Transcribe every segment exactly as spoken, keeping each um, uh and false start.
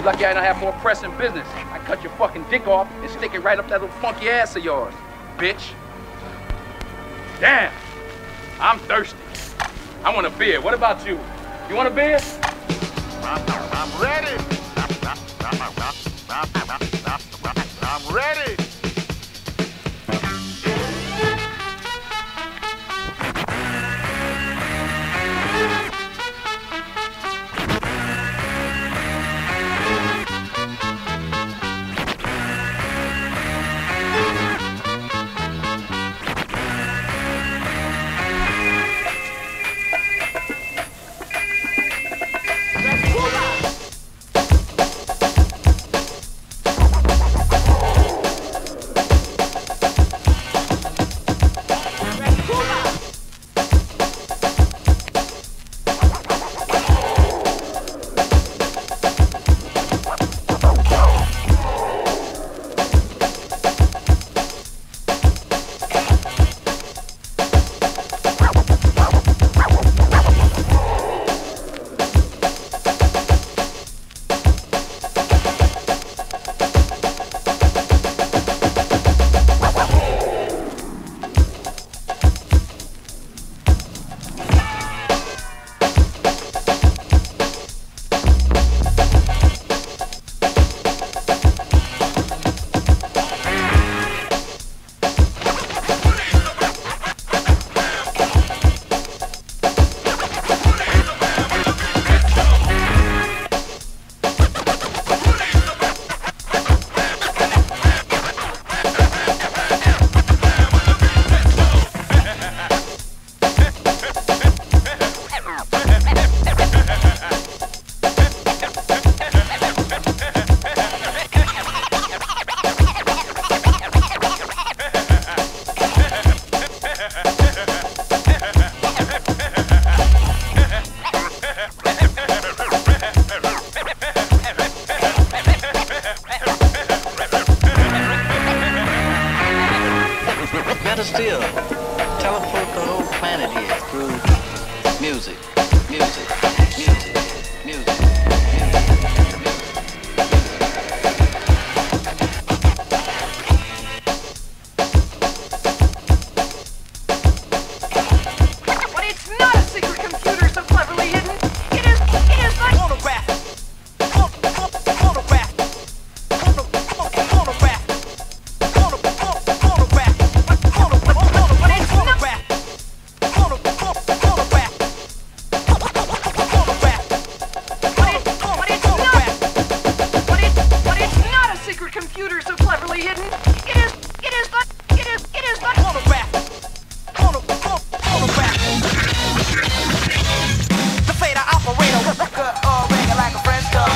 You're lucky I don't have more pressing business. I cut your fucking dick off and stick it right up that little funky ass of yours, bitch. Damn, I'm thirsty. I want a beer. What about you? You want a beer? I'm, I'm ready. I'm ready. Better still, teleport the whole planet here through music, music, music, music. But it's not a secret computer so cleverly hidden. It is, it is like phonograph. Phonograph. Phonograph. Phonograph. Computer so cleverly hidden. It is, it is but, it is, it is but phonograph. Phonograph. The fader operator, good or ring like a French dog.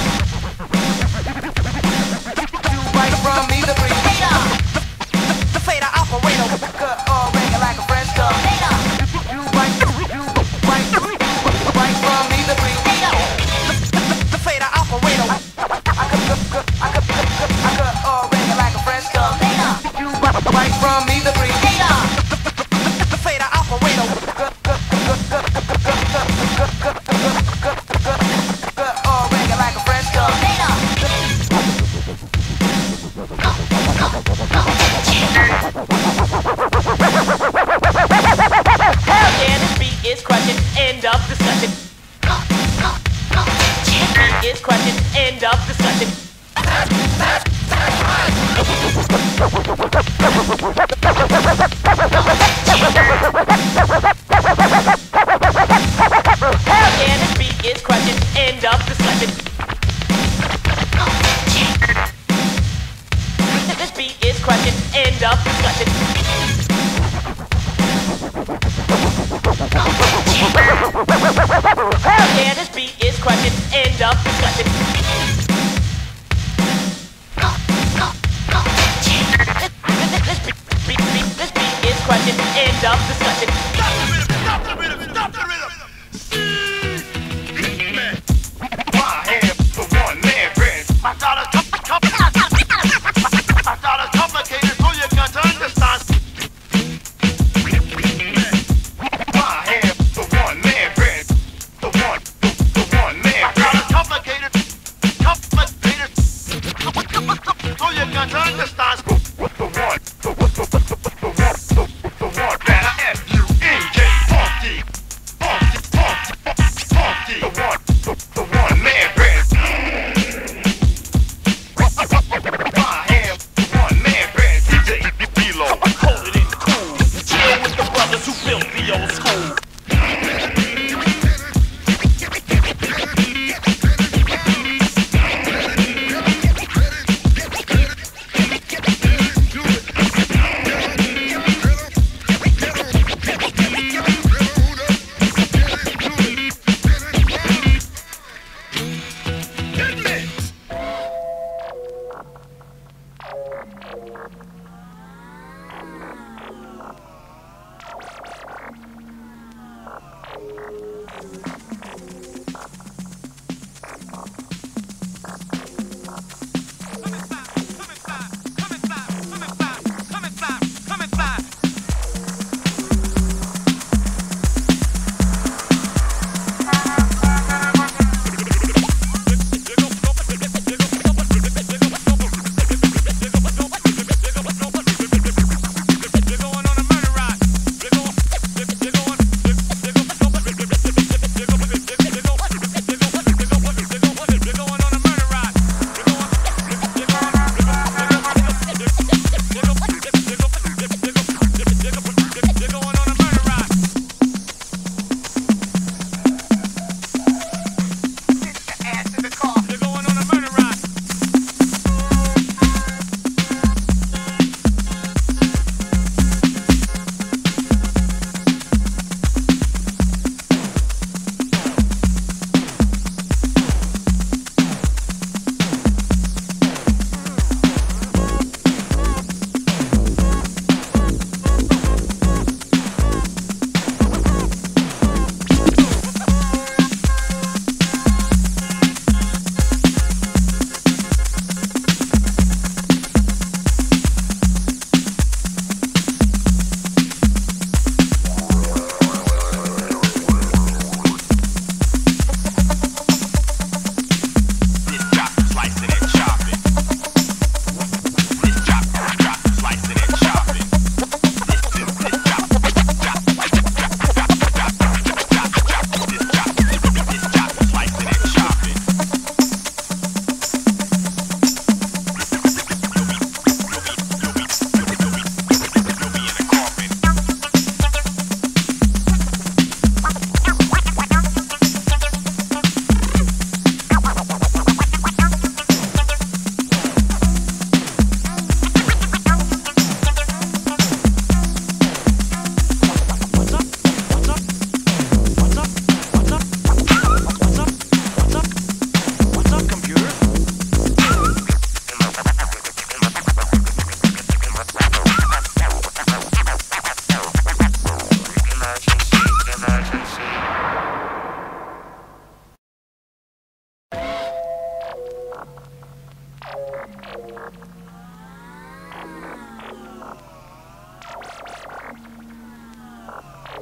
You right from me the breeze. The fader operator, good or ring like a French dog. You right, you right, right from me the breeze. The fader operator, I could, could, I could. I could all ring it like a French dog. You right from me the breeze. The fader operator. Could all ring it like a French dog. Hell yeah, this beat is crushing. End of discussion. This beat is crushing. End of discussion. Hell yeah, this beat is crushing. End of discussion. This beat is crushing. End of discussion. Hell yeah, this beat is crushing. End of discussion. This beat is crushing. End of discussion. Stop the rhythm! Stop the rhythm! Stop the rhythm! Man, I am the one man band. My daughter's my daughter's complicated, so you got to understand. I am the one man band. The one, the, the one man. My daughter's complicated, complicated.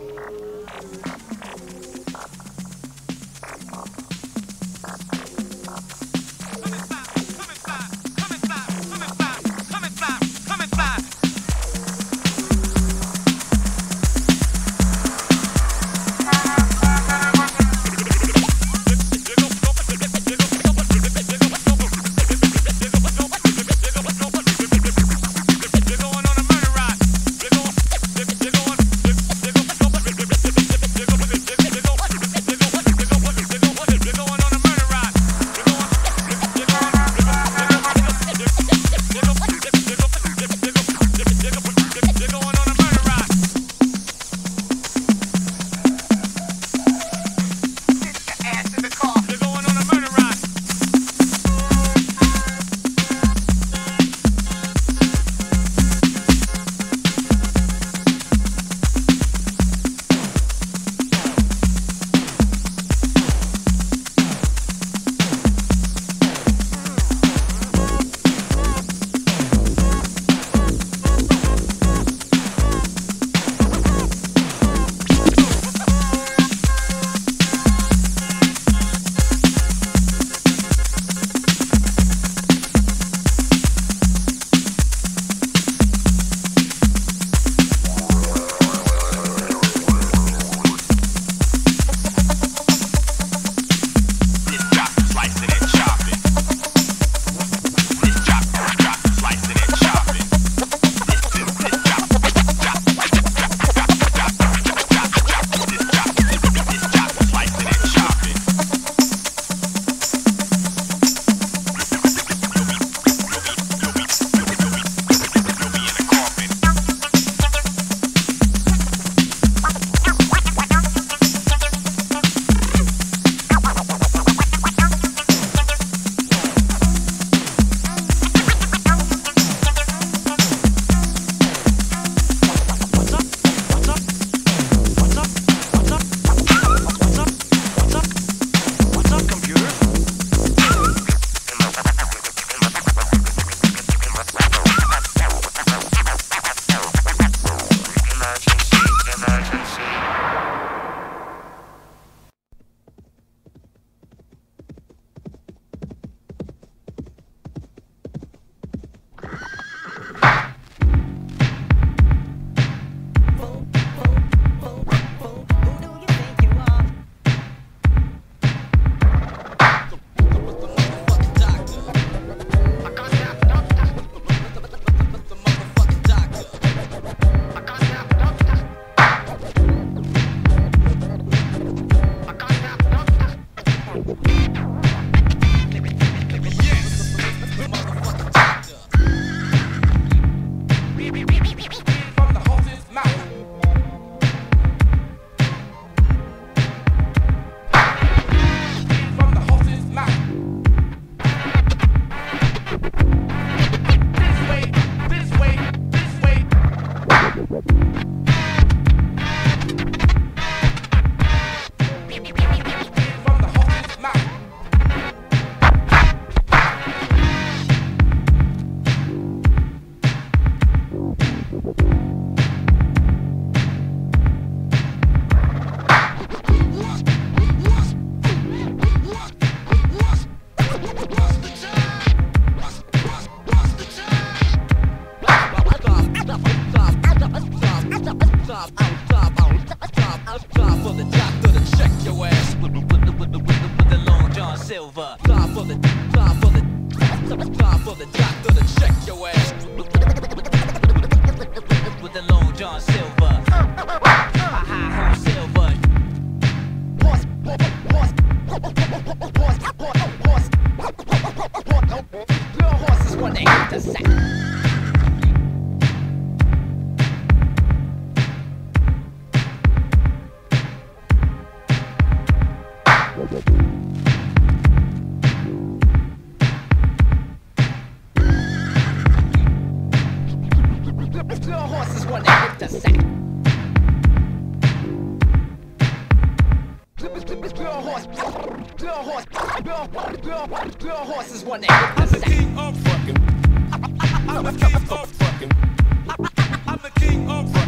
Horses one that I'm the king of fucking. I'm the king of fucking. I'm the king of fucking.